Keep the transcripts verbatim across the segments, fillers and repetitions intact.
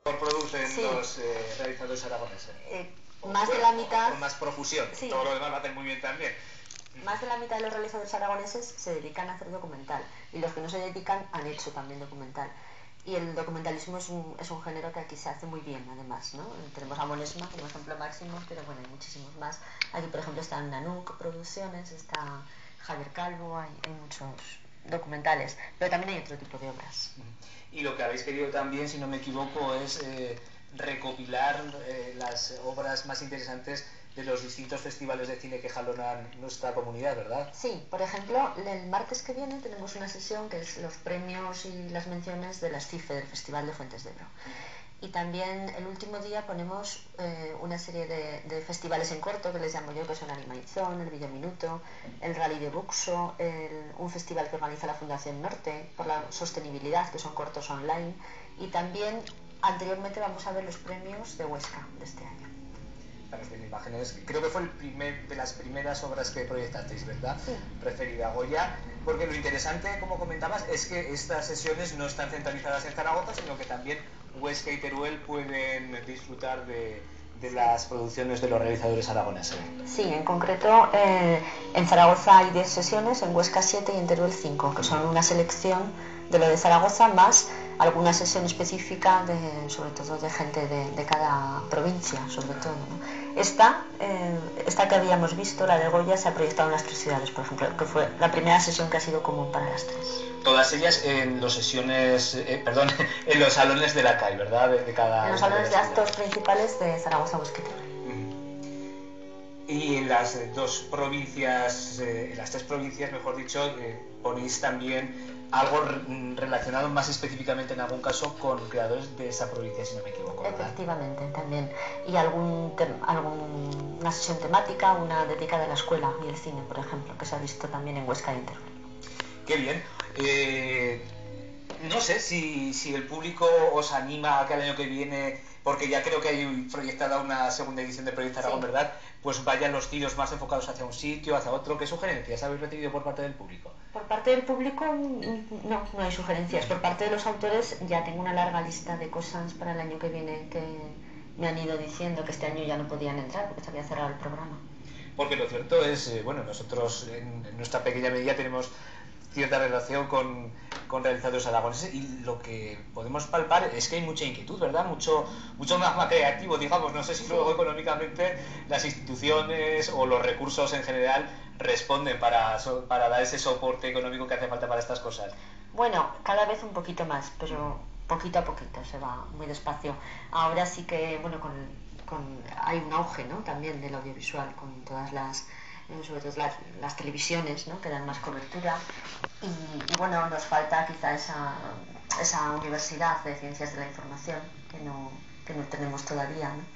producen sí. los eh, realizadores aragoneses? Eh, más de la mitad... Con más profusión, sí. todo lo demás lo hacen muy bien también. Más de la mitad de los realizadores aragoneses se dedican a hacer documental, y los que no se dedican han hecho también documental. Y el documentalismo es un, es un género que aquí se hace muy bien, además, ¿no? Tenemos a Monesma como ejemplo máximo, pero bueno, hay muchísimos más. Aquí, por ejemplo, están Nanook Producciones, está Javier Calvo, hay, hay muchos documentales, pero también hay otro tipo de obras. Y lo que habéis querido también, si no me equivoco, es eh, recopilar eh, las obras más interesantes de los distintos festivales de cine que jalonan nuestra comunidad, ¿verdad? Sí, por ejemplo, el martes que viene tenemos una sesión que es los premios y las menciones de las CIFE, del Festival de Fuentes de Ebro. Y también el último día ponemos eh, una serie de, de festivales en corto, que les llamo yo, que son Animaizón, el Videominuto, el Rally de Buxo, el, un festival que organiza la Fundación Norte por la sostenibilidad, que son cortos online. Y también, anteriormente, vamos a ver los premios de Huesca de este año. Estamos viendo imágenes, creo que fue el primer, de las primeras obras que proyectasteis, ¿verdad? Sí. Referida a Goya, porque lo interesante, como comentabas, es que estas sesiones no están centralizadas en Zaragoza, sino que también Huesca y Teruel pueden disfrutar de, de sí. las producciones de los realizadores aragoneses. Sí, en concreto eh, en Zaragoza hay diez sesiones, en Huesca siete y en Teruel cinco, que son una selección de lo de Zaragoza más alguna sesión específica de, sobre todo de gente de, de cada provincia, sobre todo, ¿no? Esta, eh, esta que habíamos visto, la de Goya, se ha proyectado en las tres ciudades, por ejemplo, que fue la primera sesión que ha sido común para las tres. Todas ellas en los sesiones, eh, perdón, en los salones de la C A I, ¿verdad? De, de cada en los salones de, de actos principales de Zaragoza, Huesca y Teruel. Y en las dos provincias, eh, en las tres provincias, mejor dicho, eh, ponéis también algo relacionado más específicamente en algún caso con creadores de esa provincia, si no me equivoco, ¿verdad? Efectivamente, también. Y algún, algún una sesión temática, una dedicada a la escuela y el cine, por ejemplo, que se ha visto también en Huesca y en Teruel. Qué bien. Eh, no sé si, si el público os anima a que el año que viene, porque ya creo que hay proyectada una segunda edición de Proyecto Aragón, sí, ¿verdad? Pues vayan los tiros más enfocados hacia un sitio, hacia otro. ¿Qué sugerencias habéis recibido por parte del público? Por parte del público no, no hay sugerencias. Por parte de los autores ya tengo una larga lista de cosas para el año que viene que me han ido diciendo que este año ya no podían entrar porque se había cerrado el programa. Porque lo cierto es, eh, bueno, nosotros en, en nuestra pequeña medida tenemos cierta relación con, con realizadores aragoneses y lo que podemos palpar es que hay mucha inquietud, ¿verdad? Mucho, mucho magma creativo, digamos. No sé si luego económicamente las instituciones o los recursos en general responden para, para dar ese soporte económico que hace falta para estas cosas. Bueno, cada vez un poquito más, pero poquito a poquito, se va muy despacio. Ahora sí que, bueno, con, con hay un auge, ¿no? También del audiovisual, con todas las, sobre todo las, las televisiones, ¿no? Que dan más cobertura. Y, y bueno, nos falta quizá esa, esa universidad de ciencias de la información que no, que no tenemos todavía, ¿no?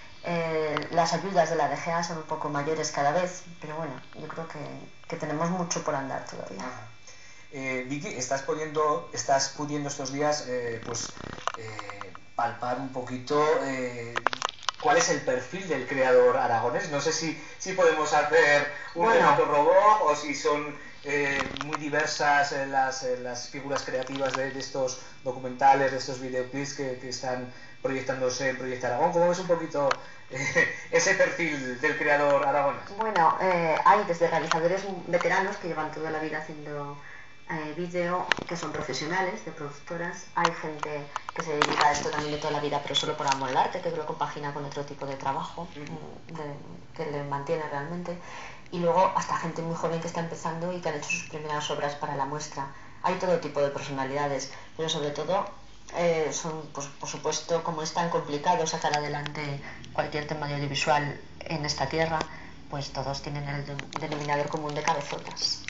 Eh, las ayudas de la D G A son un poco mayores cada vez, pero bueno, yo creo que, que tenemos mucho por andar todavía. Ajá. Eh, Vicky, estás poniendo, estás pudiendo estos días eh, pues eh, palpar un poquito eh, cuál es el perfil del creador aragonés. No sé si, si podemos hacer un bueno. retrato robot o si son eh, muy diversas eh, las, eh, las figuras creativas de, de estos documentales, de estos videoclips que, que están proyectándose en Proyecto Aragón. ¿Cómo ves un poquito eh, ese perfil del creador aragonés? Bueno, eh, hay desde realizadores veteranos que llevan toda la vida haciendo Eh, vídeo, que son profesionales, de productoras. Hay gente que se dedica a esto también de toda la vida, pero solo por amor al arte, que lo compagina con otro tipo de trabajo de, que le mantiene realmente. Y luego hasta gente muy joven que está empezando y que han hecho sus primeras obras para la muestra. Hay todo tipo de personalidades, pero sobre todo eh, son, pues, por supuesto, como es tan complicado sacar adelante cualquier tema de audiovisual en esta tierra, pues todos tienen el denominador común de cabezotas.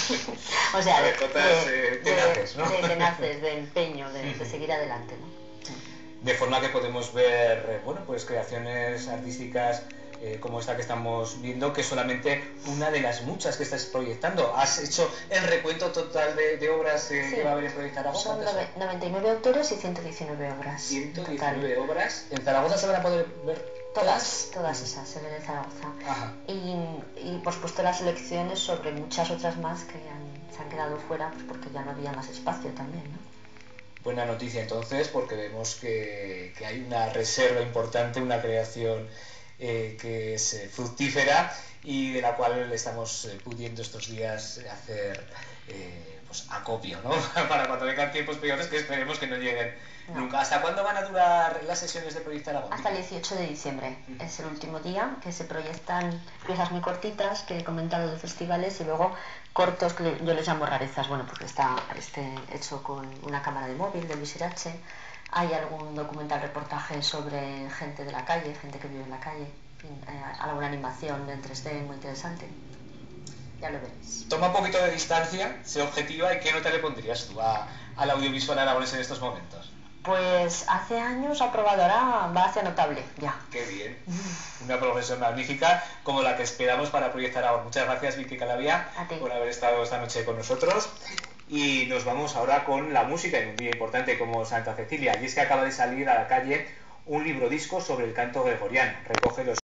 O sea, de, cabezotas de, eh, tenaces, ¿no? De, de tenaces, de empeño, de, de seguir adelante, ¿no? De forma que podemos ver, eh, bueno, pues creaciones artísticas eh, como esta que estamos viendo, que es solamente una de las muchas que estás proyectando. ¿Has hecho el recuento total de, de obras eh, sí, que va a haber en Proyecto Aragón? Son noventa y nueve autores y ciento diecinueve obras. ciento diecinueve obras. ¿En Zaragoza se van a poder ver? Todas, todas esas se ven en Zaragoza. Ajá. Y, y por supuesto las selecciones sobre muchas otras más que han, se han quedado fuera, pues porque ya no había más espacio también, ¿no? buena noticia entonces, porque vemos que, que hay una reserva importante, una creación eh, que es eh, fructífera y de la cual estamos eh, pudiendo estos días hacer eh, pues acopio, ¿no? Para cuando vengan tiempos peores, que esperemos que no lleguen no. nunca. ¿Hasta cuándo van a durar las sesiones de Proyecta Aragón? Hasta el dieciocho de diciembre. Mm. Es el último día que se proyectan piezas muy cortitas que he comentado de festivales y luego cortos que yo les llamo rarezas, bueno, porque está este hecho con una cámara de móvil de Luis Irache. Hay algún documental reportaje sobre gente de la calle, gente que vive en la calle, eh, alguna animación en tres D muy interesante. Ya lo veréis. Toma un poquito de distancia, sé objetiva, ¿y qué nota le pondrías tú a, al audiovisual aragonés en estos momentos? Pues hace años aprobado, ahora va hacia notable, ya. Qué bien. Una progresión magnífica como la que esperamos para Proyecta Aragón. Muchas gracias, Vicky Calavia, por haber estado esta noche con nosotros. Y nos vamos ahora con la música en un día importante como Santa Cecilia. Y es que acaba de salir a la calle un libro disco sobre el canto gregoriano. Recoge los